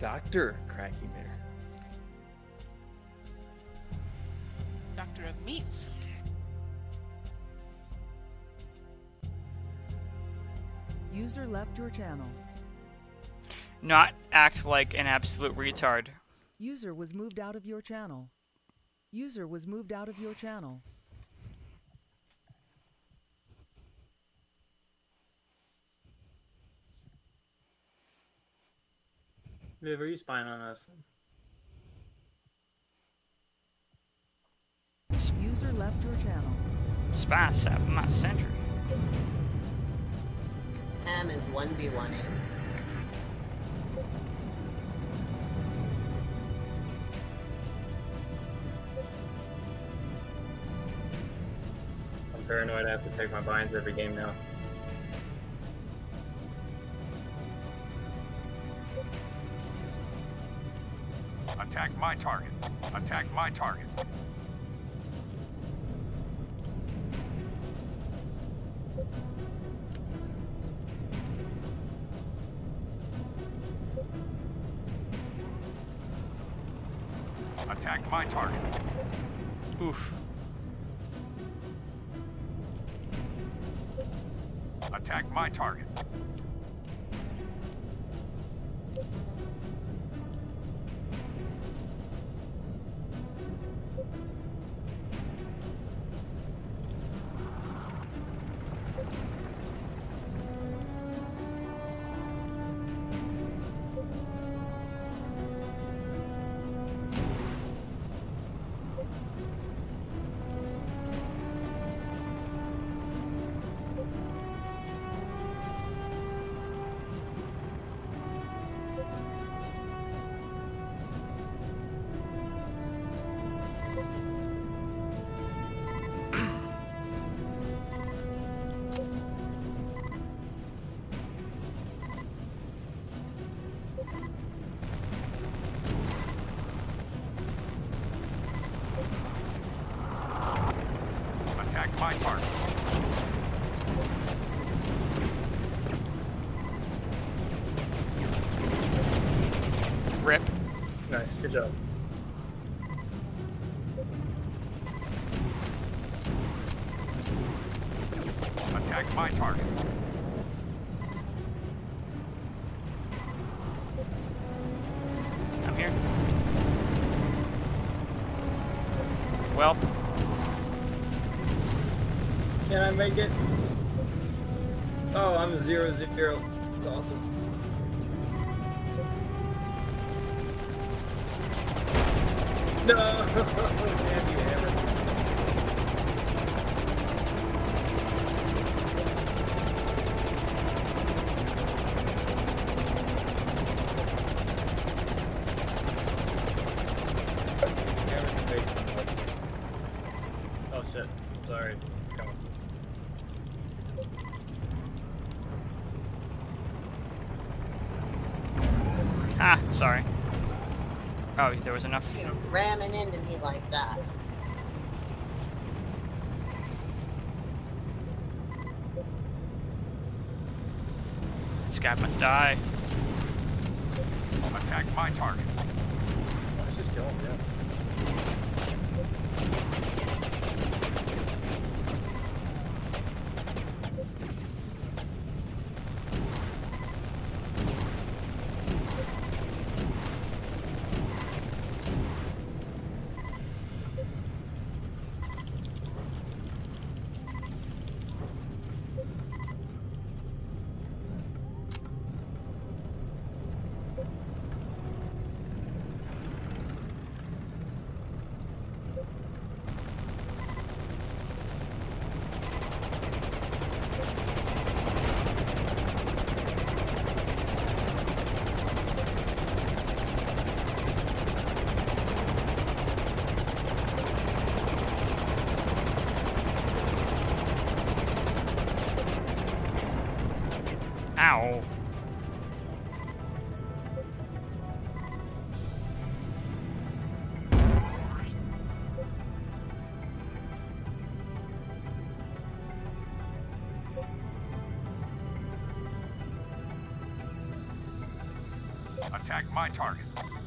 Dr. KrakenMare. Doctor of Meats. User left your channel. Not act like an absolute retard. User was moved out of your channel. User was moved out of your channel. Viv, are you spying on us? User left your channel. Spy sap my sentry. Ham is 1v1ing. I'm paranoid. I have to take my binds every game now. Attack my target. Attack my target. Attack my target. Oof. Attack my target. Attack my target. Rip. Nice, good job. Attack my target. I'm here. Welp. Can I make it? Oh, I'm 0-0. It's awesome. No! Damn you, Hammer. Hammer's face. Oh shit. Sorry. Come on. Ah, sorry. Oh, there was enough. You're ramming into me like that. This guy must die. Attack my target. Let's just kill him, yeah. Ow. Attack my target.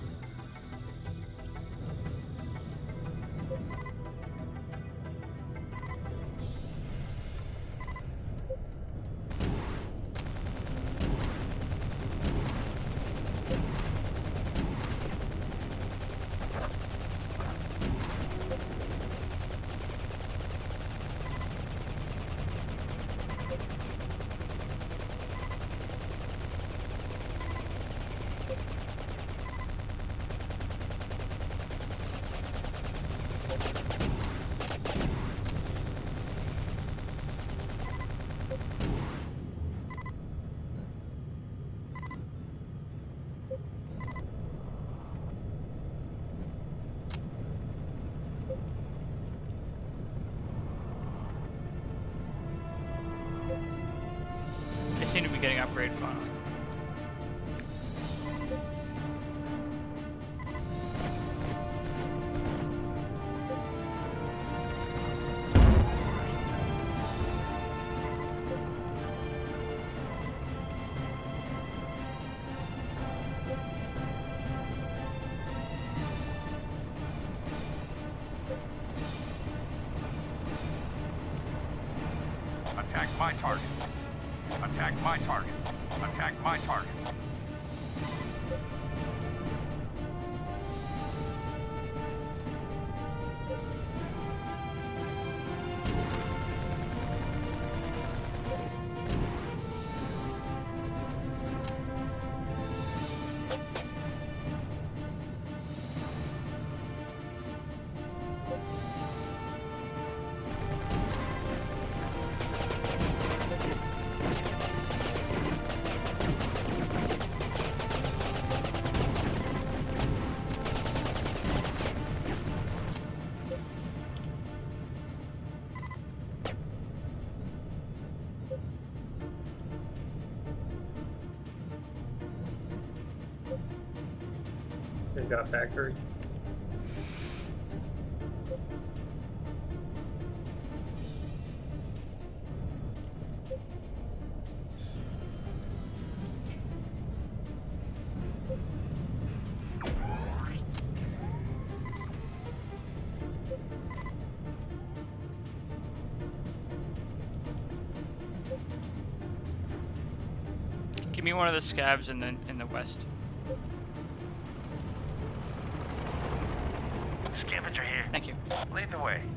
They seem to be getting upgrade finally. Attack my target. Attack my target. Attack my target. They've got factory. Give me one of the scabs in the west. Scavenger here. Thank you. Lead the way.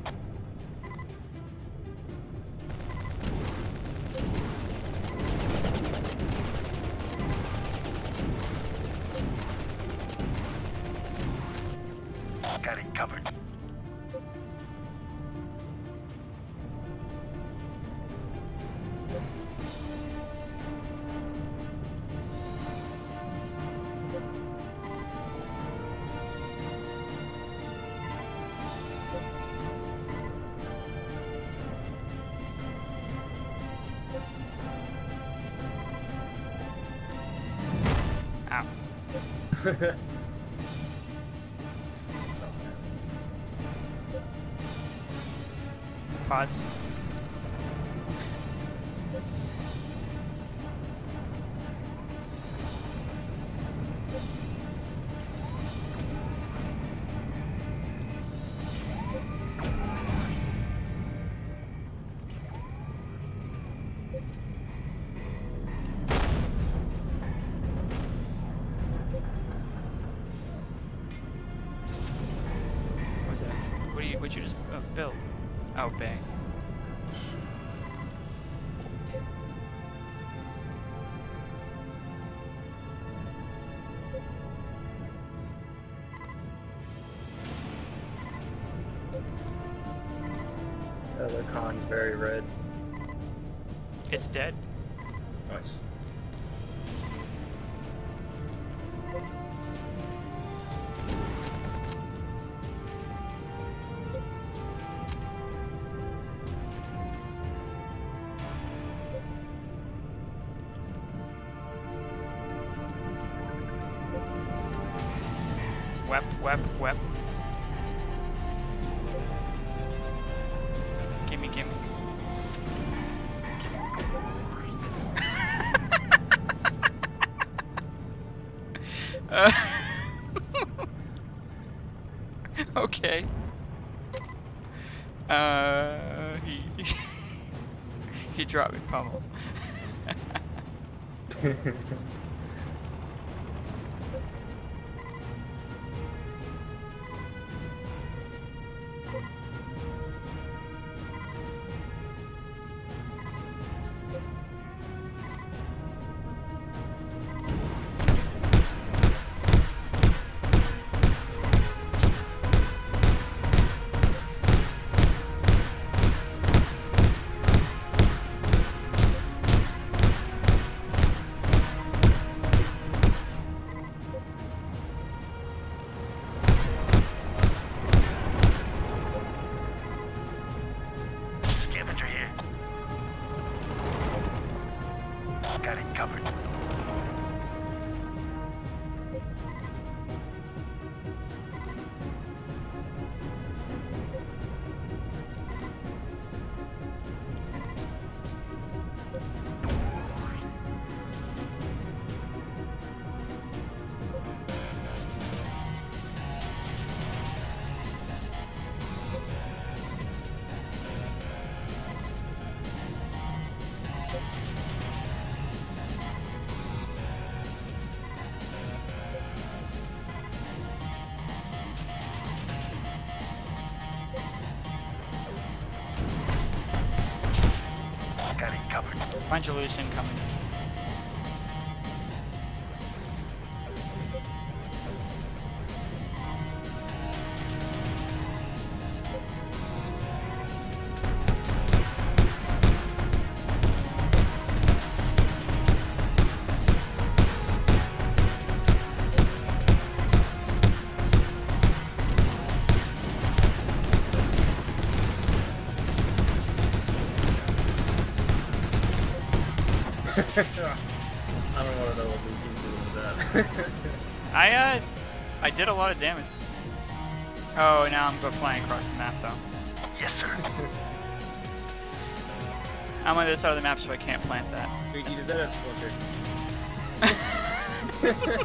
Got it covered. Ow. Pods. What was that? What'd you just build? Oh, bang. The con's very red. It's dead. Nice. Wep. Gimme. Okay. He dropped me pummel. Scavenger here. Got it covered. Got it covered. Bunch of loose incoming. I don't want to know what we keep doing with that. I did a lot of damage. Oh, now I'm going flying across the map though. Yes, sir. I'm on this side of the map, so I can't plant that. Wait, you did that at Splinter.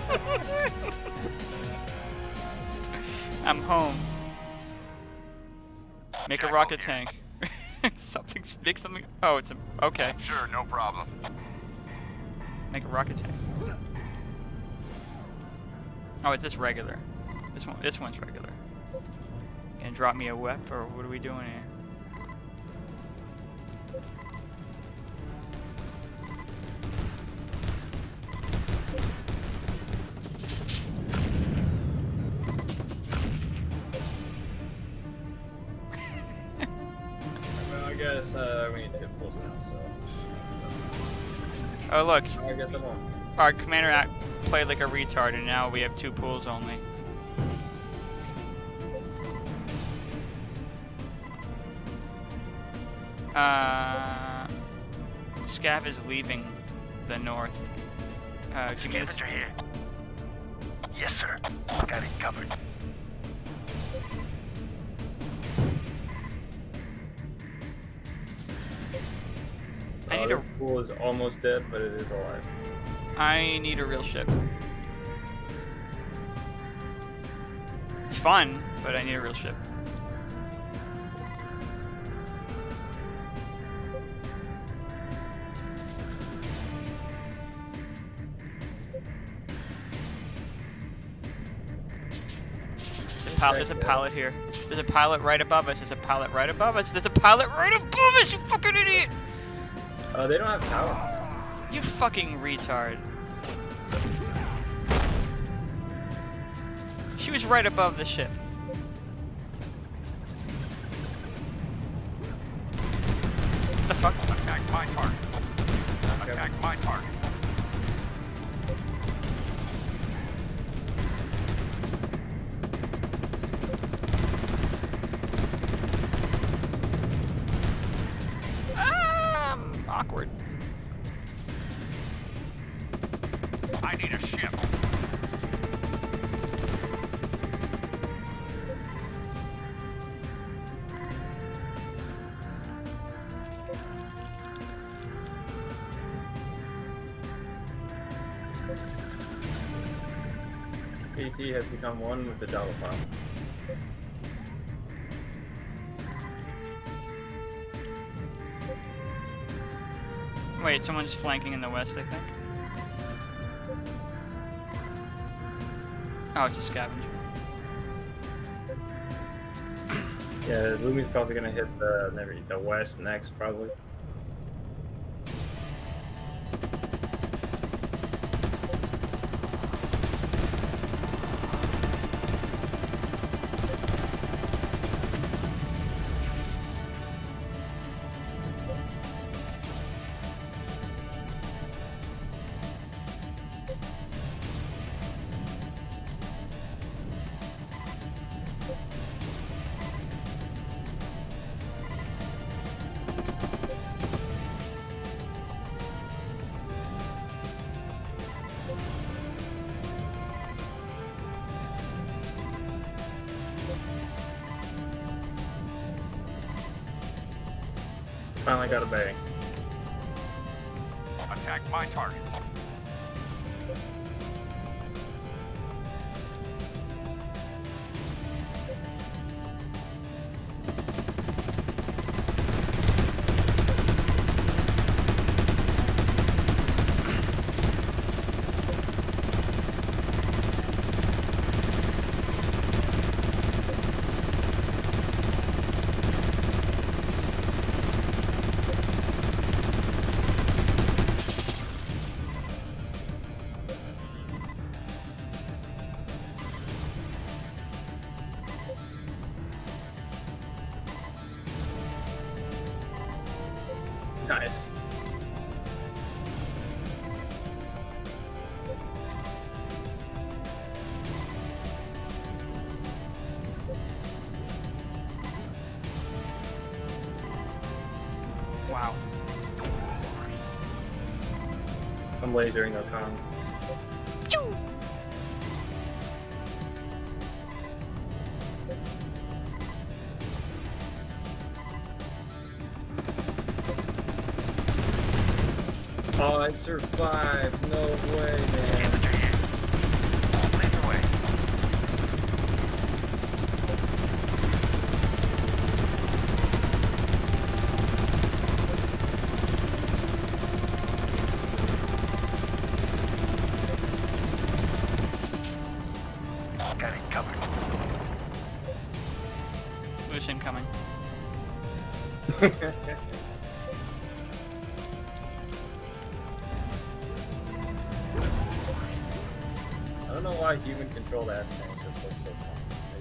I'm home. Make a Jackal rocket here. tank. Make something. Oh, it's a. Okay. Sure, no problem. Make a rocket tank. Oh, it's just regular. This one's regular. Gonna drop me a whip, or what are we doing here? Well, I guess we need to get close now, so. Oh look, I guess I'm on. our commander played like a retard, and now we have 2 pools only. Scav is leaving the north. Give me this. Scavenger here. Yes, sir. Got it covered. I need a. This pool is almost dead, but it is alive. I need a real ship. It's fun, but I need a real ship. There's a pallet here. There's a pilot right above us. There's a pilot right above us. There's a pilot right above us, you fucking idiot! They don't have power. You fucking retard. She was right above the ship. What the fuck? Attack my target. Attack my target. Awkward. I need a ship. PT has become one with the Java file. Wait, someone's flanking in the west, I think. Oh, it's a scavenger. Yeah, Lumi's probably gonna hit the west next, probably. Finally got a bay. Attack my target. Nice. Wow. I'm lasering no con. Oh, I survived. No way, man. Lead the way. Got it covered. Loose incoming. I don't know why human-controlled ass tanks just look so fun.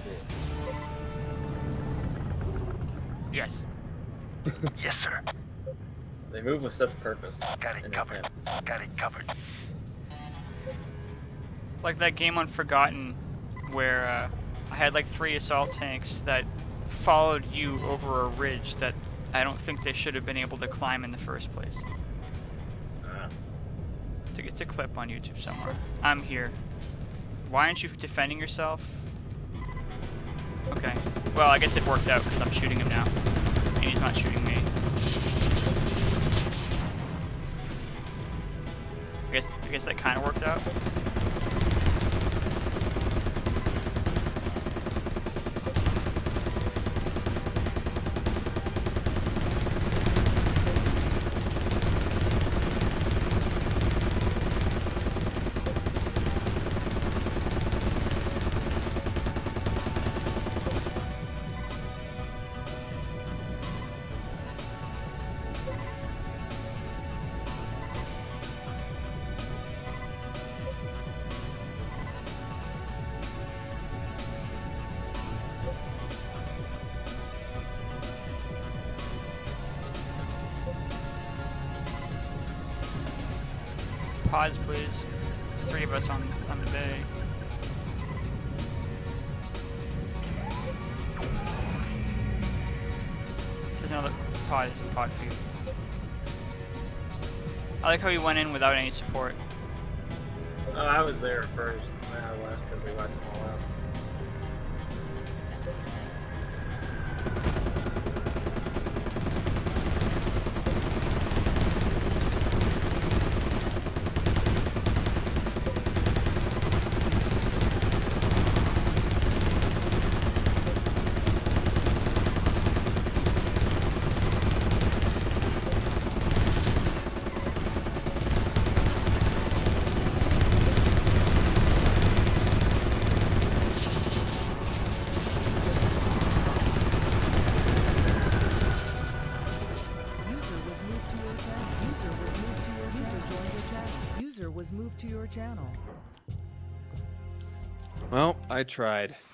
They Yes. Yes, sir. do. They move with such purpose. Got it and covered. intent. Got it covered. Like that game on Forgotten where I had like 3 assault tanks that followed you over a ridge that I don't think they should have been able to climb in the first place. Ah. It's a clip on YouTube somewhere. I'm here. Why aren't you defending yourself? Okay. Well, I guess it worked out because I'm shooting him now. And he's not shooting me. I guess that kind of worked out. Pause, please. There's 3 of us on the bay. There's another pod. There's a pod for you. I like how you went in without any support. Oh, I was there first. And I left because we wiped them all out. was moved to your channel. User was moved to your channel. User joined your channel. User was moved to your channel. Well, I tried.